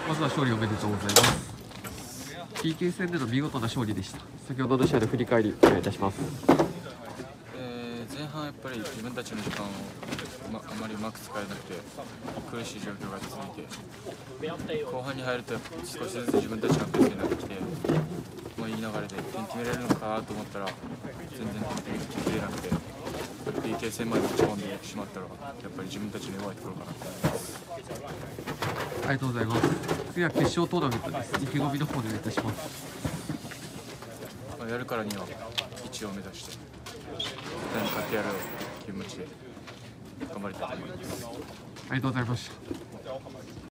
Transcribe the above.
まずは勝利おめでとうございます。 PK 戦での見事な勝利でした。先ほどの試合の振り返りお願いいたします。 前半やっぱり自分たちの時間を、あまりうまく使えなくて苦しい状況が続いて、後半に入ると少しずつ自分たちのペースになってきて、もういい流れで点決めれるのかと思ったら全然点決めれなくて、PK 戦まで持ち込んでしまったらやっぱり自分たちの弱いところかなと思います。 ありがとうございます。次は決勝トーナメントです。意気込みの方お願いいたします。 やるからには1を目指して絶対に勝ってやる気持ちで頑張りたいと思います。 ありがとうございました。